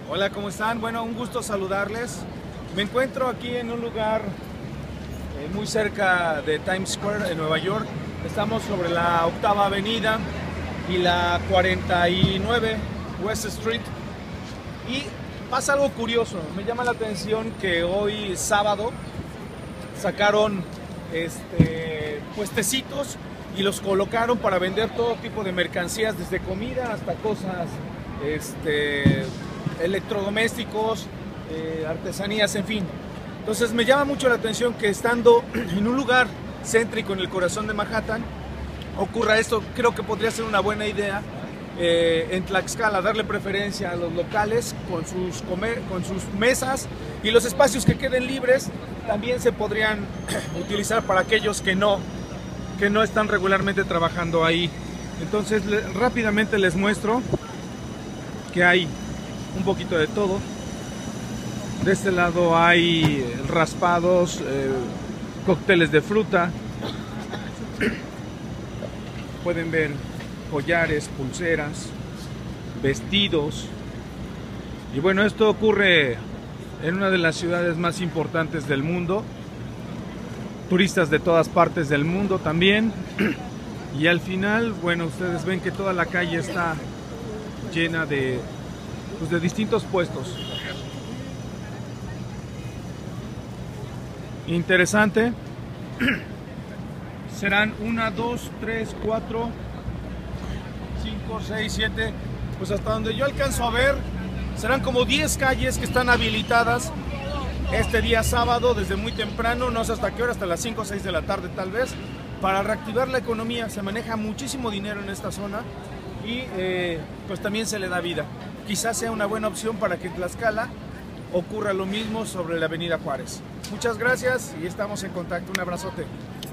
Hola, ¿cómo están? Bueno, un gusto saludarles. Me encuentro aquí en un lugar muy cerca de Times Square en Nueva York. Estamos sobre la 8ª Avenida y la 49 West Street. Y pasa algo curioso. Me llama la atención que hoy sábado sacaron puestecitos y los colocaron para vender todo tipo de mercancías, desde comida hasta cosas electrodomésticos, artesanías, en fin. Entonces me llama mucho la atención que estando en un lugar céntrico en el corazón de Manhattan ocurra esto. Creo que podría ser una buena idea en Tlaxcala darle preferencia a los locales con sus mesas, y los espacios que queden libres también se podrían utilizar para aquellos que no están regularmente trabajando ahí. Entonces rápidamente les muestro que hay un poquito de todo. De este lado hay raspados, cócteles de fruta. Pueden ver collares, pulseras, vestidos. Y bueno, esto ocurre en una de las ciudades más importantes del mundo. Turistas de todas partes del mundo también. Y al final, bueno, ustedes ven que toda la calle está llena de distintos puestos. Interesante. Serán 1, 2, 3, 4, 5, 6, 7, pues hasta donde yo alcanzo a ver, serán como 10 calles que están habilitadas este día sábado desde muy temprano, no sé hasta qué hora, hasta las 5 o 6 de la tarde tal vez, para reactivar la economía. Se maneja muchísimo dinero en esta zona y pues también se le da vida. Quizás sea una buena opción para que en Tlaxcala ocurra lo mismo sobre la Avenida Juárez. Muchas gracias y estamos en contacto. Un abrazote.